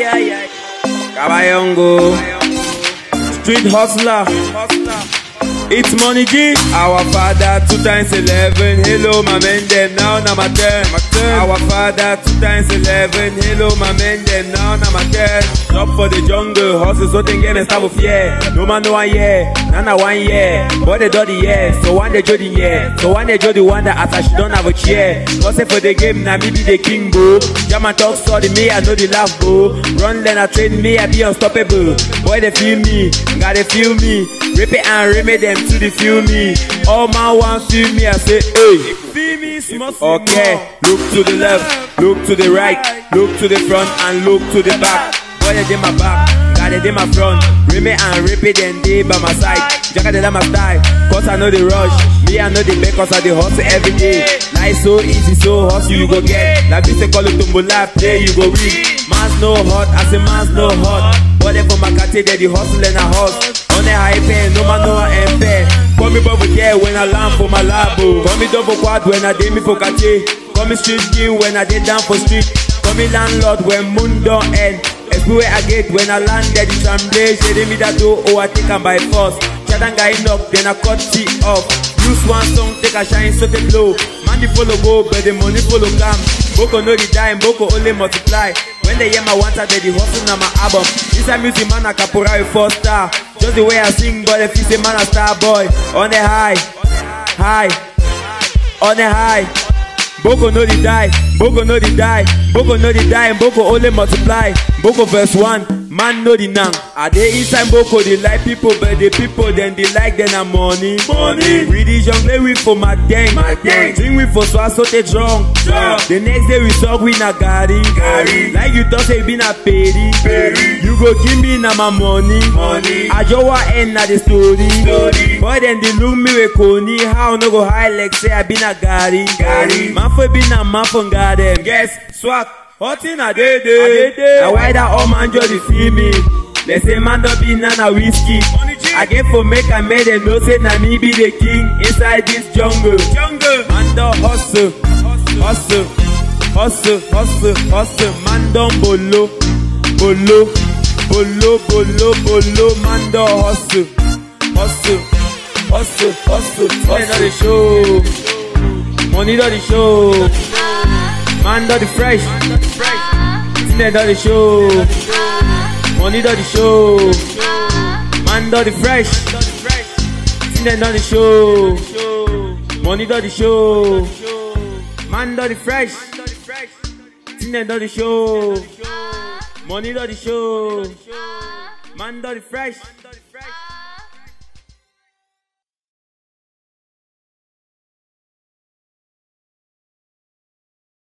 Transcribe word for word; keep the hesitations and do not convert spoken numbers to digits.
ay, ay, ay. Kabayongo, street hustler. It's Money G. Our father two times eleven. Hello my men them now na my turn. My turn. Our father two times eleven. Hello my men them now na my turn. Up for the jungle, hustle so they get me start with fear. No man no one year, nana one year. Boy they do the year, so one they do the year. So one they do the one that after she don't have a chair. Cause for the game now me be the king bro. Jama talk sorry me I know the laugh bro. Run then I train me I be unstoppable. Boy they feel me, gotta feel me. Rip it and remake them to the feel me. All man want feel me, I say, hey. Feel me, small. Okay, look to the left, look to the right, look to the front and look to the back. Boy, they my back, got it in my front. Remake and rip it and they by my side. Jacka they my style, cause I know the rush. Me I know the make cause I the hustle every day. Life so easy, so hustle you go get. Like we say call it tumbola, play you go read. Man's no hot, I say man's no hot. But then for my cat they the hustle and I hustle. On the high pen, no man no I am fair. Call me bubble there when I land for my labo. Call me double quad when I did me for cache. Call me street king when I did down for street. Call me landlord when moon don't end. Everywhere I get when I landed the tramway. Shady me that do, oh I take am by force. Chatanga enough, then I cut it off. Use one song, take a shine, so they blow. Money follow go, but the money follow come. Boko no the dime, Boko only multiply. When they hear my one time, they the hustle on my album. This a music man, a capora with four star. Just the way I sing, but if you say man a star boy. On the high, high, on the high. Boko no the die, Boko no the die, Boko no the die, Boko only multiply. Boko verse one, man no the nang. Are they inside Boko, they like people, but the people then they like them a money. Money. Religion play with for my gang, my gang. Drink with for so so they drunk. drunk. The next day we saw we na gari, gari. Like you thought they been a peri, peri. You go give me na my money, money. I just want end na the story, story. Boy then they look me with Coney, how no go high like say I been a gari, gari. Man for been a man for garden. Guess swag. Hot in a day day. I why that all man just feel me. They say man don't be nana whiskey. I get for make I made them know say na me be the king inside this jungle. Jungle. Man don't hustle, hustle, hustle, hustle, hustle. Man don't bolo, bolo, bolo, bolo, bolo. Man don't hustle, hustle, hustle, hustle. Money do the show. Money do the show. Man do the fresh, Tinday do the show. Money do the show. Man do the fresh, Tinday do the show. Money do the show. Man do the fresh, Tinday do the show. Money do the show. Man do the fresh.